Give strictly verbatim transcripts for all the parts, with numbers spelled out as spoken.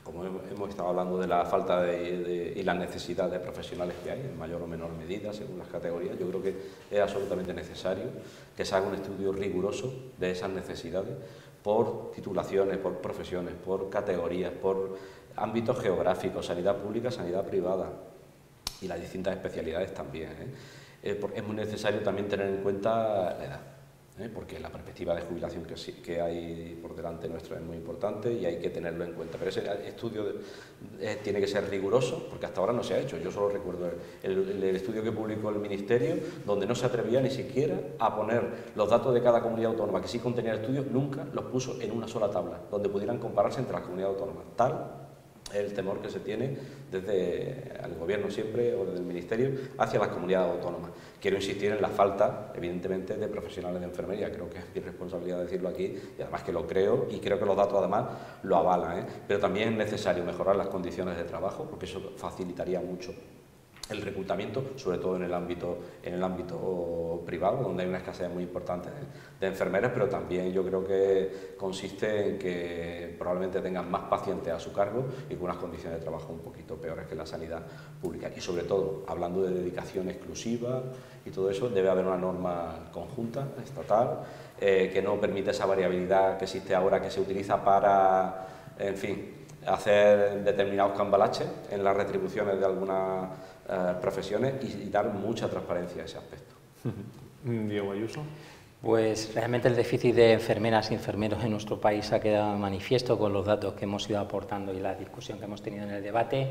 como hemos estado hablando de la falta de, de, y la necesidad de profesionales que hay, en mayor o menor medida, según las categorías, yo creo que es absolutamente necesario que se haga un estudio riguroso de esas necesidades por titulaciones, por profesiones, por categorías, por ámbitos geográficos, sanidad pública, sanidad privada y las distintas especialidades también, ¿eh? Eh, es muy necesario también tener en cuenta la edad, ¿eh? Porque la perspectiva de jubilación que, sí, que hay por delante nuestro es muy importante y hay que tenerlo en cuenta. Pero ese estudio de, eh, tiene que ser riguroso, porque hasta ahora no se ha hecho. Yo solo recuerdo el, el, el estudio que publicó el Ministerio, donde no se atrevía ni siquiera a poner los datos de cada comunidad autónoma, que sí contenía el estudio, nunca los puso en una sola tabla, donde pudieran compararse entre las comunidades autónomas. Tal el temor que se tiene desde el Gobierno siempre o desde el Ministerio hacia las comunidades autónomas. Quiero insistir en la falta, evidentemente, de profesionales de enfermería. Creo que es mi responsabilidad decirlo aquí y además que lo creo y creo que los datos además lo avalan, ¿eh? Pero también es necesario mejorar las condiciones de trabajo porque eso facilitaría mucho el reclutamiento, sobre todo en el ámbito en el ámbito privado, donde hay una escasez muy importante de, de enfermeras, pero también yo creo que consiste en que probablemente tengan más pacientes a su cargo y con unas condiciones de trabajo un poquito peores que la sanidad pública. Y sobre todo, hablando de dedicación exclusiva y todo eso, debe haber una norma conjunta, estatal, eh, que no permita esa variabilidad que existe ahora, que se utiliza para, en fin, hacer determinados cambalaches en las retribuciones de algunas eh, profesiones y, y dar mucha transparencia a ese aspecto. Diego Ayuso. Pues realmente el déficit de enfermeras y enfermeros en nuestro país ha quedado manifiesto con los datos que hemos ido aportando y la discusión que hemos tenido en el debate.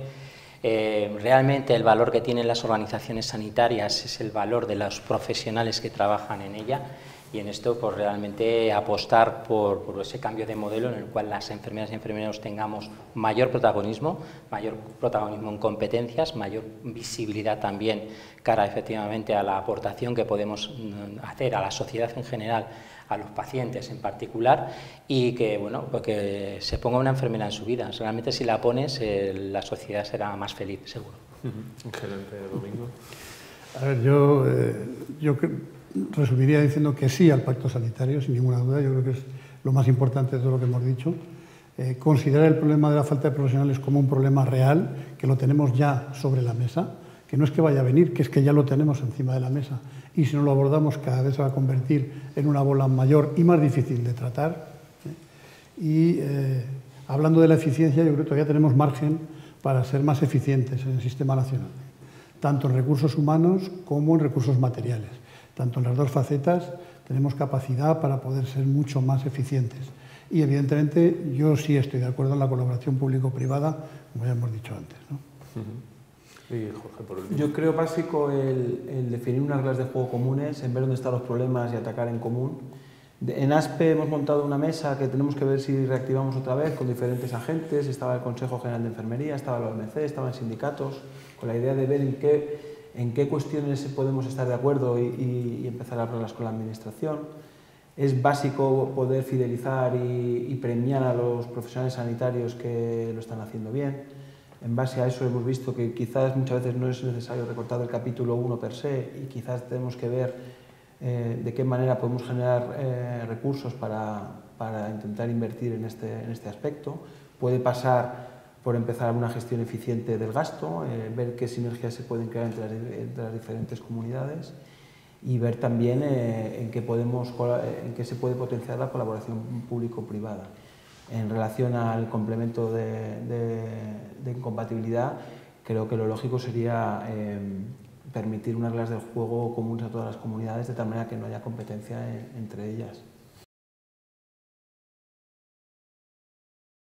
Eh, realmente el valor que tienen las organizaciones sanitarias es el valor de los profesionales que trabajan en ella. Y en esto, pues realmente apostar por, por ese cambio de modelo en el cual las enfermeras y enfermeros tengamos mayor protagonismo, mayor protagonismo en competencias, mayor visibilidad también cara efectivamente a la aportación que podemos hacer a la sociedad en general, a los pacientes en particular, y que, bueno, pues que se ponga una enfermera en su vida. Realmente si la pones, eh, la sociedad será más feliz, seguro. Excelente, Domingo. A ver, yo, eh, yo resumiría diciendo que sí al pacto sanitario, sin ninguna duda. Yo creo que es lo más importante de todo lo que hemos dicho. Eh, considerar el problema de la falta de profesionales como un problema real, que lo tenemos ya sobre la mesa, que no es que vaya a venir, que es que ya lo tenemos encima de la mesa. Y si no lo abordamos, cada vez se va a convertir en una bola mayor y más difícil de tratar. ¿eh? Y eh, hablando de la eficiencia, yo creo que todavía tenemos margen para ser más eficientes en el sistema nacional, tanto en recursos humanos como en recursos materiales. Tanto en las dos facetas tenemos capacidad para poder ser mucho más eficientes. Y evidentemente yo sí estoy de acuerdo en la colaboración público-privada, como ya hemos dicho antes, ¿no? Uh-huh. Y Jorge, por último. Yo creo básico el, el definir unas reglas de juego comunes, en ver dónde están los problemas y atacar en común. En ASPE hemos montado una mesa que tenemos que ver si reactivamos otra vez con diferentes agentes. Estaba el Consejo General de Enfermería, estaba la O M C, estaban sindicatos, con la idea de ver en qué en qué cuestiones podemos estar de acuerdo y, y, y empezar a hablarlas con la Administración. Es básico poder fidelizar y, y premiar a los profesionales sanitarios que lo están haciendo bien. En base a eso hemos visto que quizás muchas veces no es necesario recortar el capítulo uno per se y quizás tenemos que ver eh, de qué manera podemos generar eh, recursos para, para intentar invertir en este, en este aspecto. Puede pasar por empezar una gestión eficiente del gasto, eh, ver qué sinergias se pueden crear entre las, entre las diferentes comunidades y ver también eh, en, qué podemos, en qué se puede potenciar la colaboración público-privada. En relación al complemento de, de, de incompatibilidad, creo que lo lógico sería eh, permitir unas reglas del juego comunes a todas las comunidades de tal manera que no haya competencia en, entre ellas.